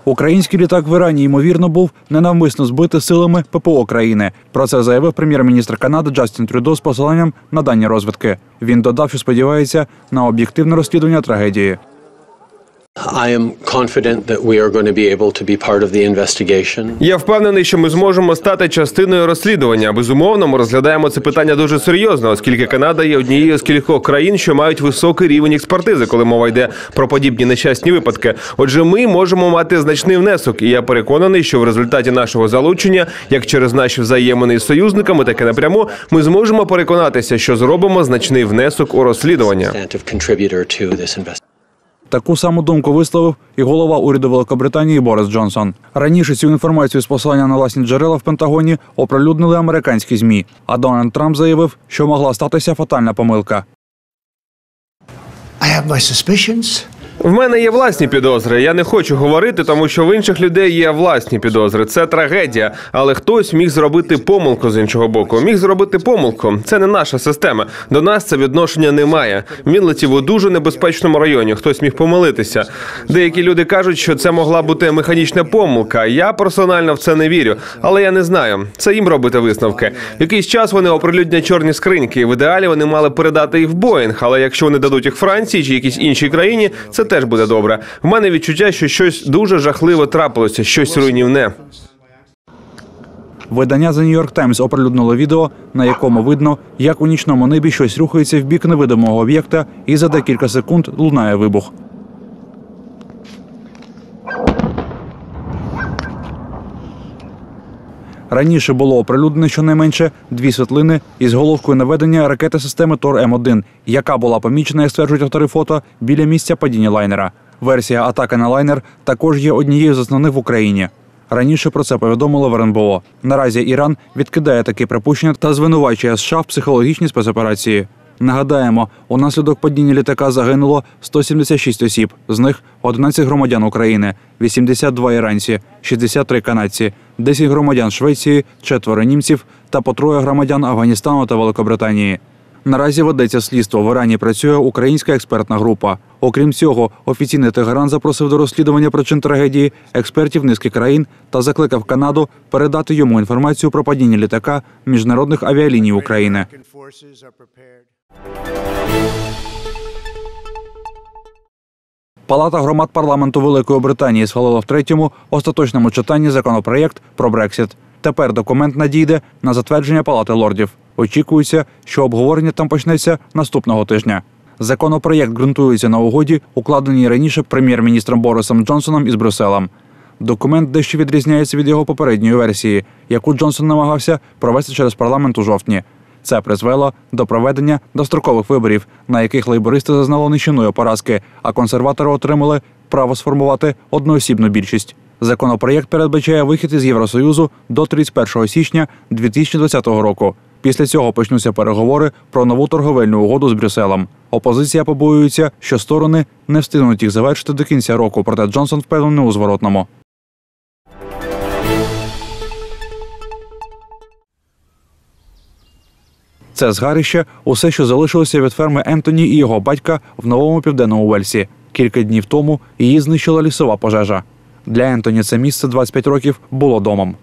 Український літак в Ірані, ймовірно, був ненавмисно збитий силами ППО країни. Про це заявив прем'єр-міністр Канади Джастін Трюдо з посиланням на дані розвідки. Він додав, що сподівається на об'єктивне розслідування трагедії. Я впевнений, що ми зможемо стати частиною розслідування. Безумовно, ми розглядаємо це питання дуже серйозно, оскільки Канада є однією з кількох країн, що мають високий рівень експертизи, коли мова йде про подібні нещасні випадки. Отже, ми можемо мати значний внесок, і я переконаний, що в результаті нашого залучення, як через наші взаємини з союзниками, так і напряму, ми зможемо переконатися, що зробимо значний внесок у розслідування. Таку саму думку висловив і голова уряду Великобританії Борис Джонсон. Раніше цю інформацію з посилання на власні джерела в Пентагоні оприлюднили американські ЗМІ, а Дональд Трамп заявив, що могла статися фатальна помилка. В мене є власні підозри. Я не хочу говорити, тому що в інших людей є власні підозри. Це трагедія. Але хтось міг зробити помилку з іншого боку. Міг зробити помилку. Це не наша система. До нас це відношення немає. Він летів у дуже небезпечному районі. Хтось міг помилитися. Деякі люди кажуть, що це могла бути механічна помилка. Я персонально в це не вірю. Але я не знаю. Це їм робити висновки. В якийсь час вони оприлюднять чорні скриньки. В ідеалі вони мали передати їх в Боїнг. Але якщо вони дадуть їх Франції чи якійсь іншій країні, це теж буде добре. В мене відчуття, що щось дуже жахливе трапилося, щось руйнівне. Видання The New York Times оприлюднило відео, на якому видно, як у нічному небі щось рухається в бік невидимого об'єкта і за декілька секунд лунає вибух. Раніше було оприлюднено щонайменше 2 світлини із головкою наведення ракети системи Тор-М1, яка була помічена, як стверджують автори фото, біля місця падіння лайнера. Версія атаки на лайнер також є однією з основних в Україні. Раніше про це повідомили в РНБО. Наразі Іран відкидає такі припущення та звинувачує США в психологічній спецоперації. Нагадаємо, унаслідок падіння літака загинуло 176 осіб, з них 11 громадян України, 82 іранці, 63 канадці, 10 громадян Швеції, 4 німців та по 3 громадян Афганістану та Великобританії. Наразі ведеться слідство. В Ірані працює українська експертна група. Окрім цього, офіційний Тегеран запросив до розслідування причин трагедії експертів низки країн та закликав Канаду передати йому інформацію про падіння літака міжнародних авіаліній України. Палата громад парламенту Великої Британії схвалила в третьому остаточному читанні законопроєкт про Брексіт. Тепер документ надійде на затвердження Палати лордів. Очікується, що обговорення там почнеться наступного тижня. Законопроєкт ґрунтується на угоді, укладеній раніше прем'єр-міністром Борисом Джонсоном із Брюсселем. Документ дещо відрізняється від його попередньої версії, яку Джонсон намагався провести через парламент у жовтні. Це призвело до проведення дострокових виборів, на яких лейбористи зазнали нищівної поразки, а консерватори отримали право сформувати одноосібну більшість. Законопроєкт передбачає вихід із Євросоюзу до 31 січня 2020 року. Після цього почнуться переговори про нову торговельну угоду з Брюсселем. Опозиція побоюється, що сторони не встигнуть їх завершити до кінця року, проте Джонсон впевнений у зворотному. Це згарище – усе, що залишилося від ферми Ентоні і його батька в Новому Південному Уельсі. Кілька днів тому її знищила лісова пожежа. Для Ентоні це місце 25 років було домом.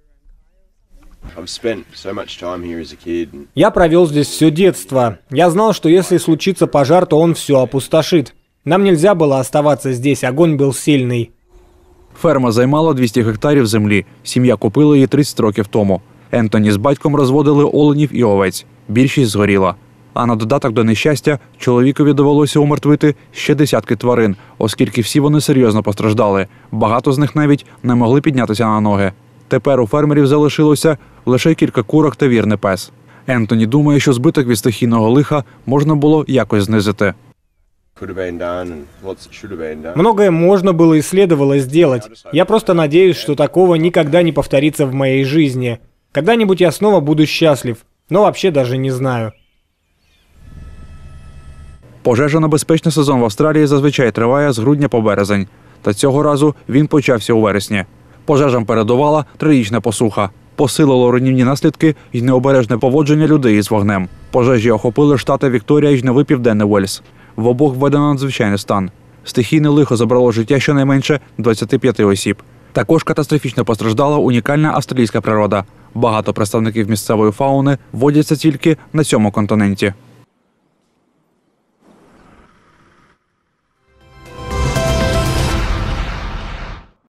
Я провел здесь все детство. Я знал, что если случится пожар, то он все опустошит. Нам нельзя было оставаться здесь, огонь был сильный. Ферма займала 200 гектарів землі. Сім'я купила її 30 років тому. Ентоні з батьком розводили оленів і овець. Більшість згоріла. А на додаток до нещастя чоловікові довелося умертвити ще десятки тварин, оскільки всі вони серйозно постраждали. Багато з них навіть не могли піднятися на ноги. Тепер у фермерів залишилося лише кілька курок та вірний пес. Ентоні думає, що збиток від стихійного лиха можна було якось знизити. Многое можно было и следовало сделать. Я просто надеюсь, что такого никогда не повторится в моей жизни. Когда-нибудь я снова буду счастлив, но вообще даже не знаю. Пожежонебезпечний сезон в Австралії зазвичай триває з грудня по березень. Та цього разу він почався у вересні. Пожежам передувала трирічна посуха. Посилило руйнівні наслідки й необережне поводження людей із вогнем. Пожежі охопили штати Вікторія й Новий Південний Уельс. В обох введено надзвичайний стан. Стихійне лихо забрало життя щонайменше 25 осіб. Також катастрофічно постраждала унікальна австралійська природа. Багато представників місцевої фауни водяться тільки на цьому континенті.